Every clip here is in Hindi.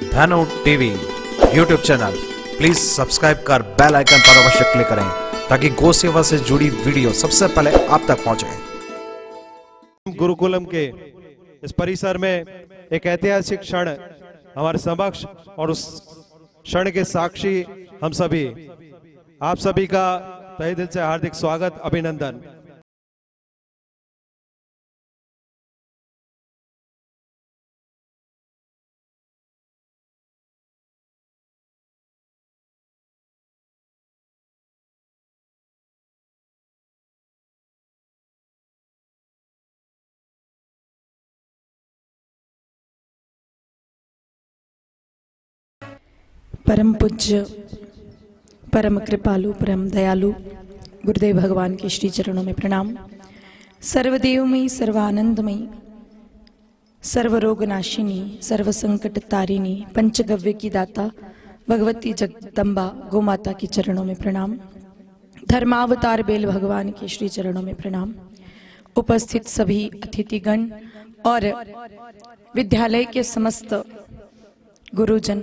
धनु TV YouTube channel please subscribe कर बेल आइकन पर अवश्य क्लिक करें ताकि गौ सेवा से जुड़ी वीडियो सबसे पहले आप तक पहुंचे। गुरुकुलम के इस परिसर में एक ऐतिहासिक क्षण हमारे समक्ष और उस क्षण के साक्षी हम सभी, आप सभी का तहे दिल से हार्दिक स्वागत, अभिनंदन। परम पूज्य, परम कृपालु, परम दयालु गुरुदेव भगवान के श्री चरणों में प्रणाम। सर्वदेवमयी, सर्वानंदमयी, सर्वरोगनाशिनी, सर्व संकट तारिणी, पंचगव्य की दाता भगवती जगदम्बा गौ माता के चरणों में प्रणाम। धर्मावतार बेल भगवान के श्री चरणों में प्रणाम। उपस्थित सभी अतिथिगण और विद्यालय के समस्त गुरुजन,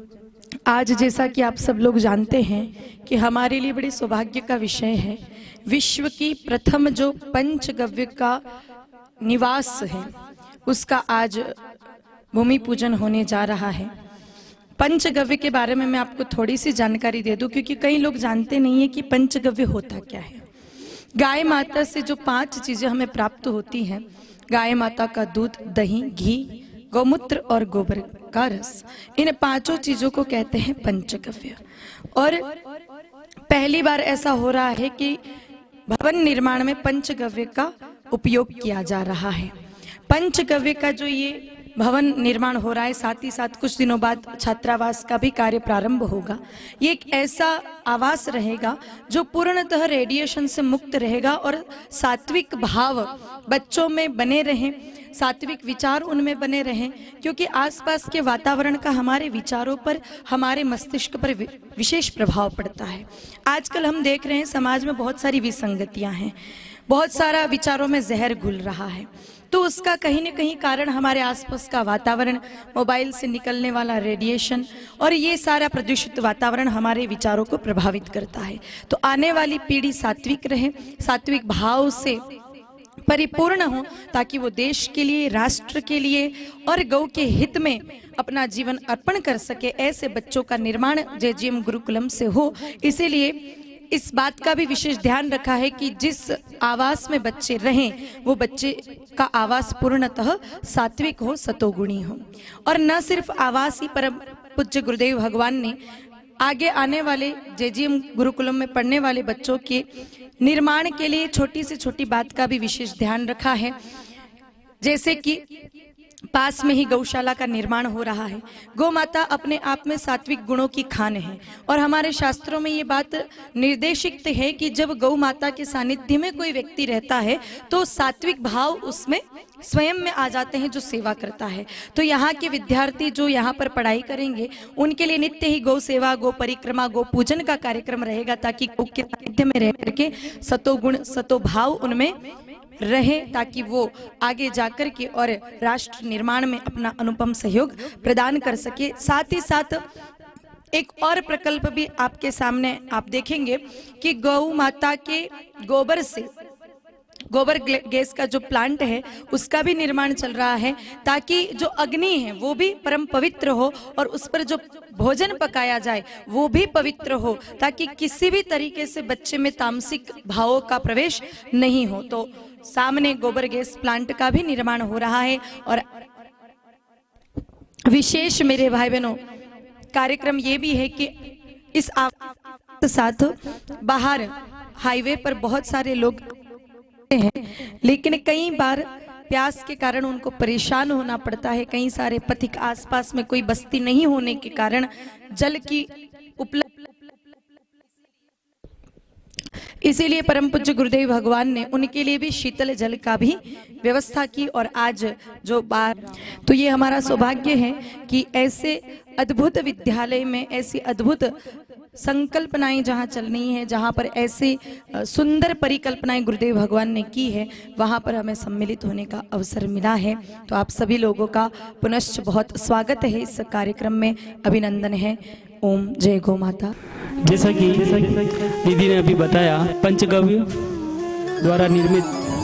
आज जैसा कि आप सब लोग जानते हैं कि हमारे लिए बड़े सौभाग्य का विषय है, विश्व की प्रथम जो पंचगव्य का निवास है उसका आज भूमि पूजन होने जा रहा है। पंचगव्य के बारे में मैं आपको थोड़ी सी जानकारी दे दूं, क्योंकि कई लोग जानते नहीं है कि पंचगव्य होता क्या है। गाय माता से जो 5 चीजें हमें प्राप्त होती हैं, गाय माता का दूध, दही, घी, गौमूत्र और गोबर का रस, इन 5 चीजों को कहते हैं पंचगव्य। और पहली बार ऐसा हो रहा है कि भवन निर्माण में पंचगव्य का उपयोग किया जा रहा है। पंचगव्य का जो ये भवन निर्माण हो रहा है, साथ ही साथ कुछ दिनों बाद छात्रावास का भी कार्य प्रारंभ होगा। ये एक ऐसा आवास रहेगा जो पूर्णतः रेडिएशन से मुक्त रहेगा और सात्विक भाव बच्चों में बने रहें, सात्विक विचार उनमें बने रहें, क्योंकि आसपास के वातावरण का हमारे विचारों पर, हमारे मस्तिष्क पर विशेष प्रभाव पड़ता है। आजकल हम देख रहे हैं समाज में बहुत सारी विसंगतियां हैं, बहुत सारा विचारों में जहर घुल रहा है। तो उसका कहीं न कहीं कारण हमारे आसपास का वातावरण, मोबाइल से निकलने वाला रेडिएशन और ये सारा प्रदूषित वातावरण हमारे विचारों को प्रभावित करता है। तो आने वाली पीढ़ी सात्विक रहे, सात्विक भाव से परिपूर्ण हो, ताकि वो देश के लिए, राष्ट्र के लिए और गौ के हित में अपना जीवन अर्पण कर सके। ऐसे बच्चों का निर्माण जेजीएम गुरुकुलम से हो। इसीलिए इस बात का भी विशेष ध्यान रखा है कि जिस आवास में बच्चे रहें वो बच्चे का आवास पूर्णतः सात्विक हो, सतोगुणी हो। और न सिर्फ आवास ही, परम पूज्य गुरुदेव भगवान ने आगे आने वाले जेजीएम गुरुकुलम में पढ़ने वाले बच्चों के निर्माण के लिए छोटी से छोटी बात का भी विशेष ध्यान रखा है। जैसे कि पास में ही गौशाला का निर्माण हो रहा है। गौ माता अपने आप में सात्विक गुणों की खान है और हमारे शास्त्रों में ये बात निर्देशित है कि जब गौ माता के सानिध्य में कोई व्यक्ति रहता है तो सात्विक भाव उसमें स्वयं में आ जाते हैं, जो सेवा करता है। तो यहाँ के विद्यार्थी जो यहाँ पर पढ़ाई करेंगे उनके लिए नित्य ही गौ सेवा, गौ परिक्रमा, गौ पूजन का कार्यक्रम रहेगा, ताकि गौ के सानिध्य में रह करके सतोगुण, सतोभाव उनमें रहे, ताकि वो आगे जाकर के और राष्ट्र निर्माण में अपना अनुपम सहयोग प्रदान कर सके। साथ ही साथ एक और प्रकल्प भी आपके सामने आप देखेंगे कि गौ माता के गोबर से, गोबर गैस का जो प्लांट है उसका भी निर्माण चल रहा है, ताकि जो अग्नि है वो भी परम पवित्र हो और उस पर जो भोजन पकाया जाए वो भी पवित्र हो, ताकि किसी भी तरीके से बच्चे में तामसिक भावों का प्रवेश नहीं हो। तो सामने गोबर गैस प्लांट का भी निर्माण हो रहा है। और विशेष मेरे भाई बहनों कार्यक्रम ये भी है कि इस साथ बाहर हाईवे पर बहुत सारे लोग हैं, लेकिन कई बार प्यास के कारण उनको परेशान होना पड़ता है। कई सारे पथिक, आसपास में कोई बस्ती नहीं होने के कारण जल की उपलब्ध, इसीलिए परम पूज्य गुरुदेव भगवान ने उनके लिए भी शीतल जल का भी व्यवस्था की। और आज जो बार, तो ये हमारा सौभाग्य है कि ऐसे अद्भुत विद्यालय में, ऐसी अद्भुत संकल्पनाएं जहाँ चलनी है, जहाँ पर ऐसे सुंदर परिकल्पनाएं गुरुदेव भगवान ने की है, वहाँ पर हमें सम्मिलित होने का अवसर मिला है। तो आप सभी लोगों का पुनश्च बहुत स्वागत है इस कार्यक्रम में, अभिनंदन है। ओम जय गौ माता। जैसा कि दीदी ने अभी बताया, पंचगव्य द्वारा निर्मित